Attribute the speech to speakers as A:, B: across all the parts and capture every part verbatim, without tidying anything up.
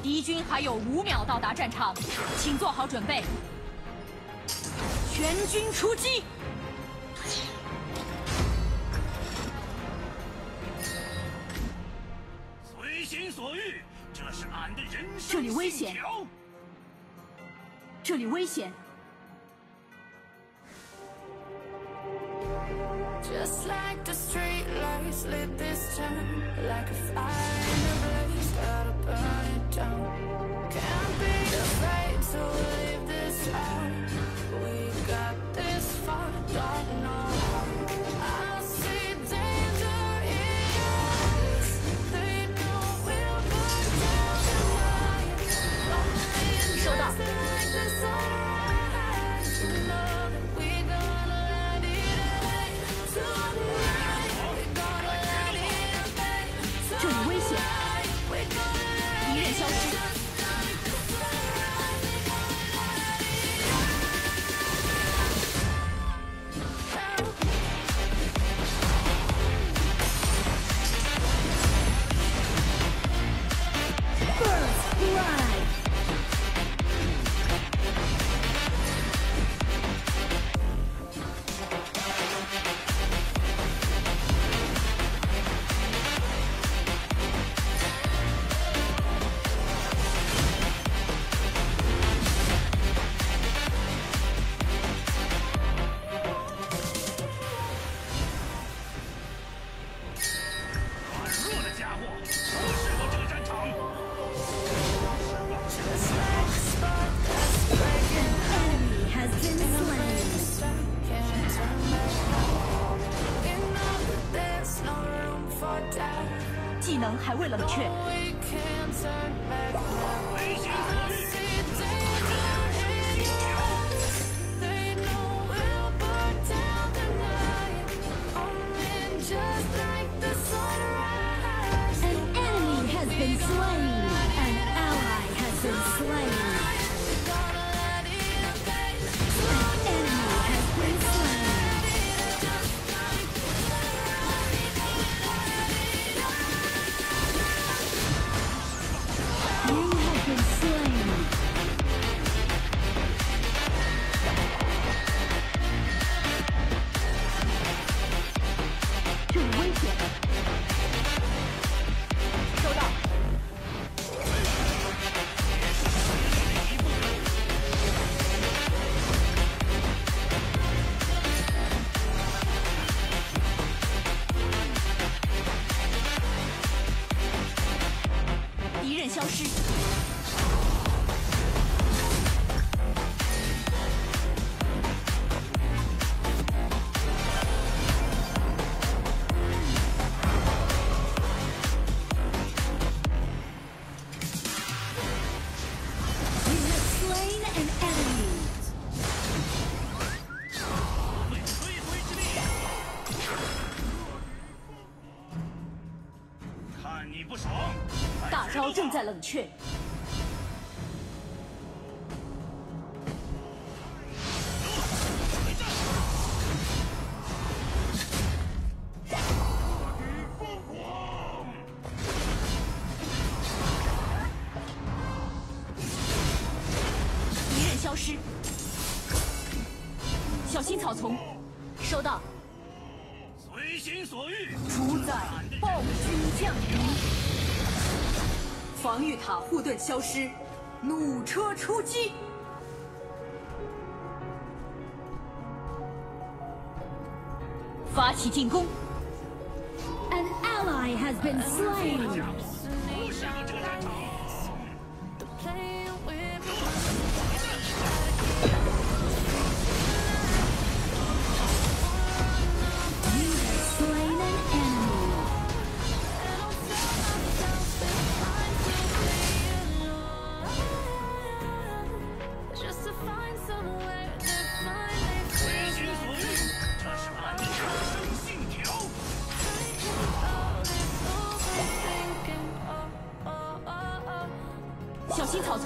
A: 敌军还有五秒到达战场，请做好准备，全军出击！
B: 随心所欲，这是俺的人
A: 这里
B: 生
A: 危险，
B: 信条。
A: 这里危险。
C: Just like the street lights lit this town, like a fire in a blaze, gotta burn it down. Can't be afraid to leave this out. We got this far, don't know how. I see danger in your eyes. They know we'll burn down the lights. Only just like the sunrise, you know that we gonna let it out.
A: 这里危险，敌人消失。First blood。 技能还未冷却。An enemy has been slain. An ally has been slain. An enemy has been slain. You have been slain.这里危险。收到。敌人消失。 大招正在冷却。敌人消失，小心草丛。收到。
B: 随心所欲，
A: 主宰暴君降临。 防御塔护盾消失，弩车出击！发起进攻 ！An ally has been slain.
B: 不适合这个战场。
A: 小心草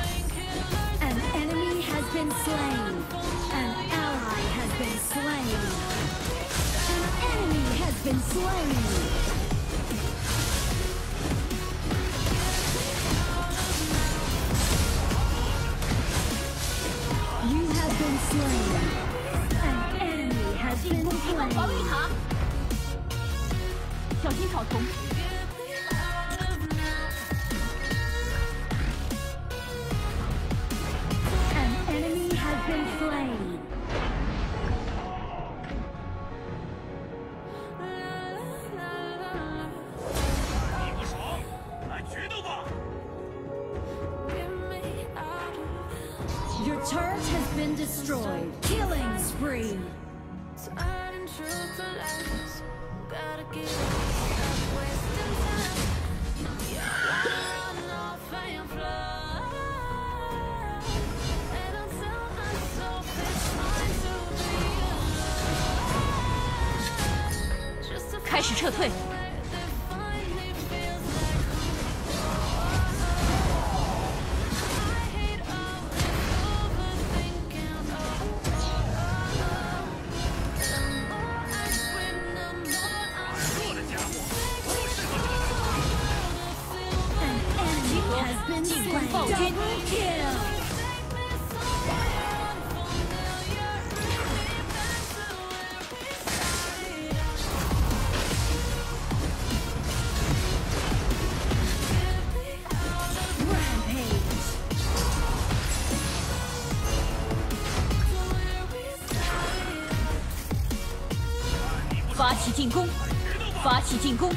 A: 丛。An enemy has been slain. An ally has been slain.
D: been slain. You have been slain. An enemy has been
A: 防御
D: slain.
A: 塔，小心草丛。
D: An enemy has been slain.
B: 你不爽，来决斗吧！
D: Your turret has been destroyed. Killing spree.
C: Turning truth to lies. Gotta get stop wasting time. Yeah, run off and fly. And I'll tell myself it's fine to be alive. Just to
A: 开始撤退，
C: find that finally feels like I hate all this overthinking. Oh, oh, oh. The more I scream, the more I
B: 弱的家伙，不适合这个战场。
D: An enemy has been slain. Double kill.
C: take me somewhere unfamiliar. Bring me back to where we started. Get me out of
D: Rampage.
C: to where we started.
A: 发起进攻，发起进攻，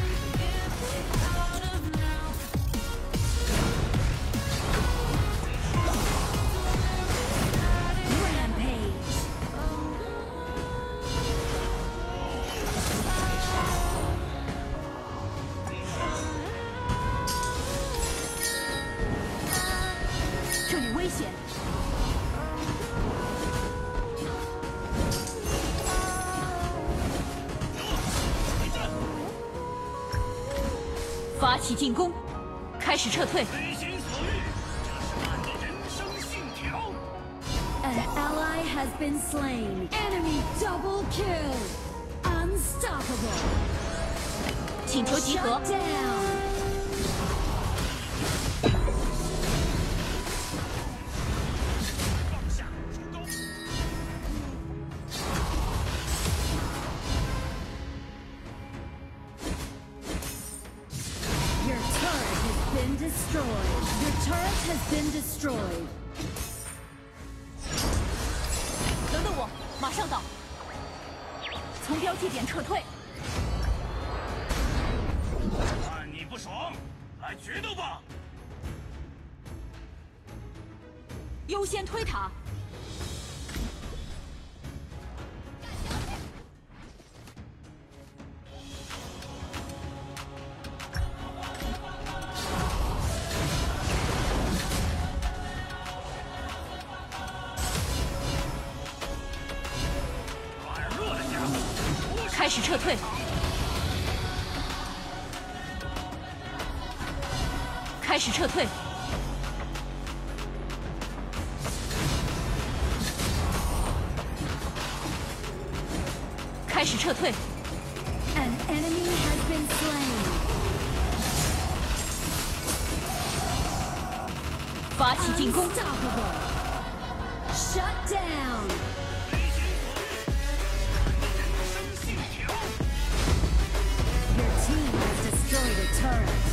D: Rampage.
A: 这里危险。发起进攻，开始撤退。
B: 随心所欲，这是俺的人生信条。
D: An ally has been slain. Enemy double kill. Unstoppable.
A: 请求集合
D: Shut，down.
B: 放下出钩。
D: Your turret has been destroyed. Your turret has been destroyed.
A: 等等我，马上到。从标记点撤退，
B: 看你不爽，来决斗吧！
A: 优先推塔。
B: 软弱的家伙，不是
A: 开始撤退，开始撤退，开始撤退，
D: An enemy has been slain.
A: 发起进攻，
D: Unstoppable. Shut down.
B: 随心所欲，俺的人生信条。
D: Your team has destroyed a turret.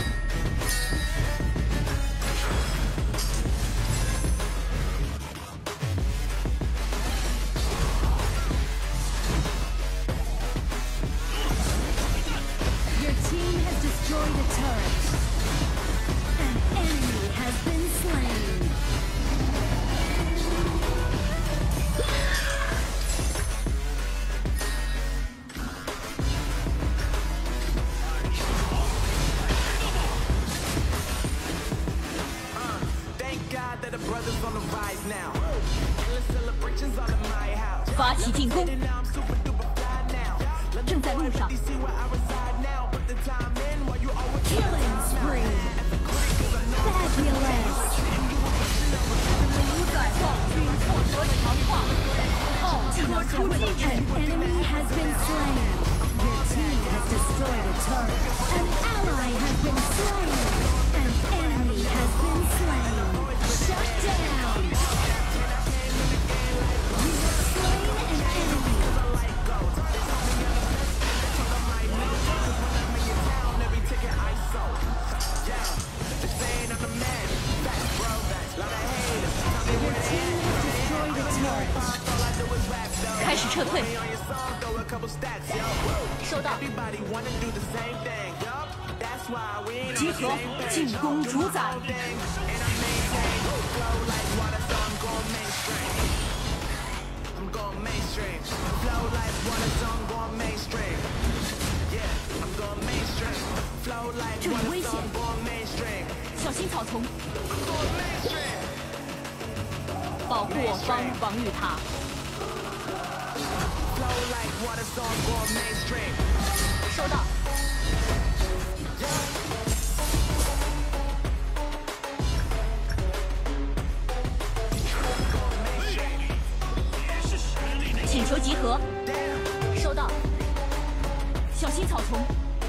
D: Your team has destroyed a turret. An enemy has been slain.
A: 发起进攻，正在路上。
D: Killing spree. Fabulous.
A: 改造并获得强化。奥技能出击。
D: An enemy has been slain. Your team
A: 收到。集合，进攻主宰。这里危险，小心草丛。保护我方防御塔。收到。请求集合。收到。小心草丛。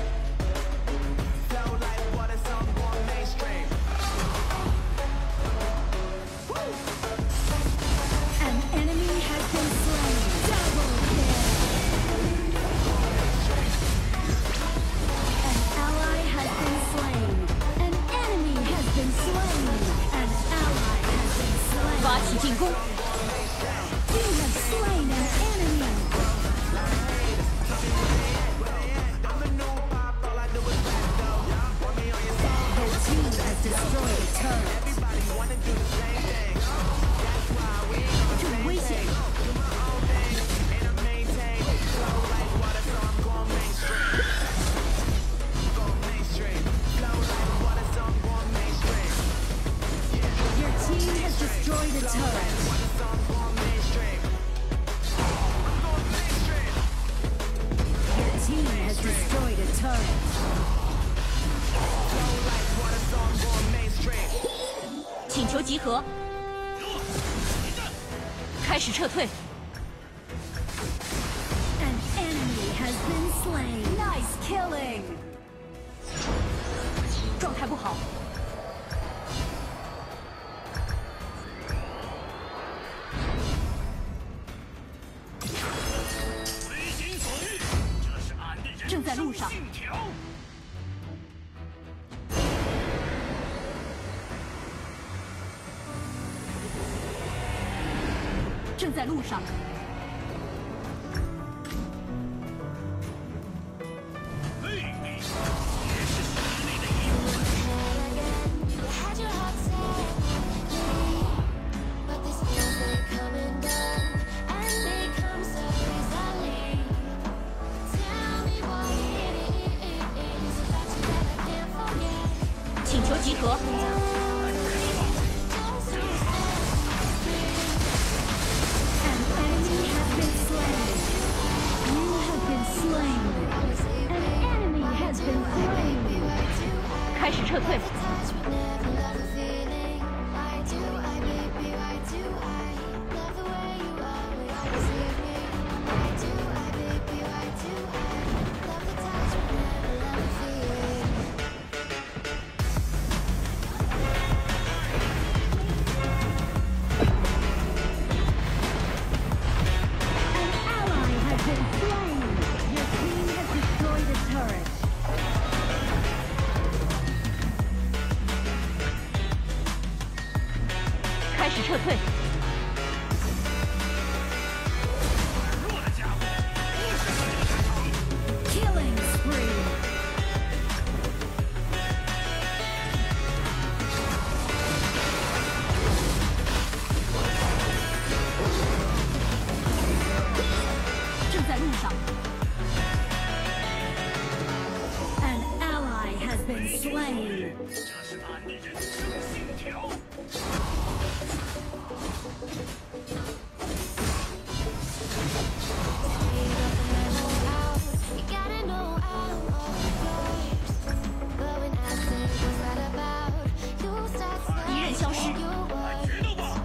A: 发起进攻！
D: You have slain an enemy. Your team has destroyed a turret.
A: 这里危险！
D: Destroy the turret. Your team has destroyed a turret.
A: 请求集合。开始撤退。
D: An enemy has been slain.
A: Nice killing. 状态不好。 正在路上。正在路上。请求集合。 开始撤退。开始撤退。
D: Killing spree.
A: 正在路上。
D: An ally has been slain.
B: 这是俺的人生信条。
A: 敌人消失。
B: 知道吧？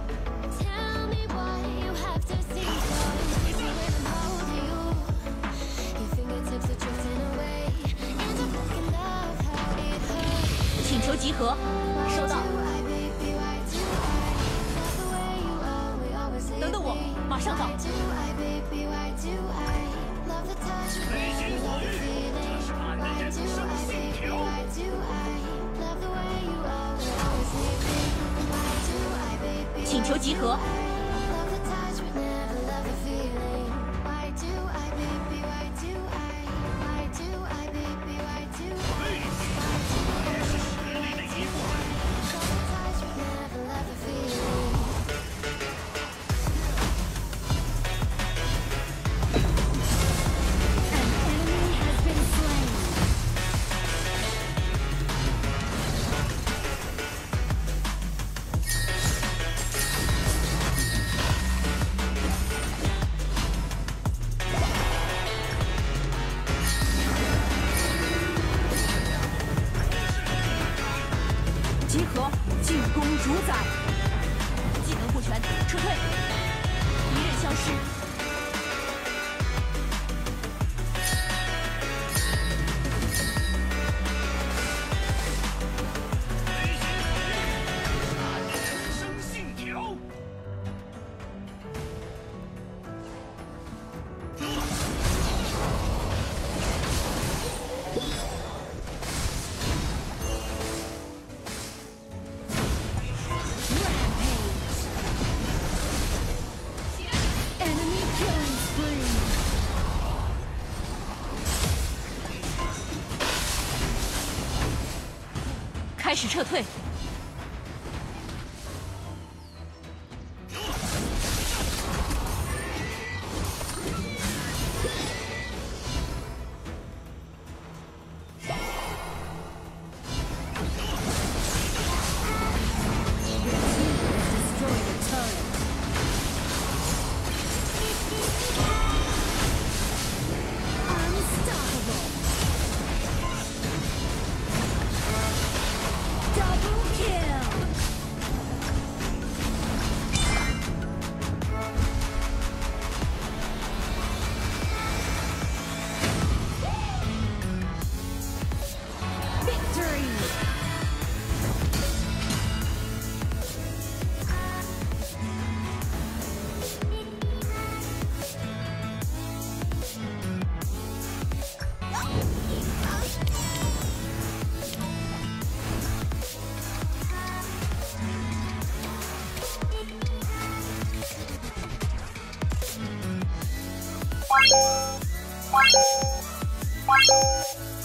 B: 请求集合。收到。等等我，马上到。 随心所欲，这是俺的人生信条。
A: 请求集合。 主宰，技能不全，撤退，敌人消失。
B: 生信条。
D: Enemy killing spree.
A: 开始撤退。
D: Double kill. Victory.
C: What?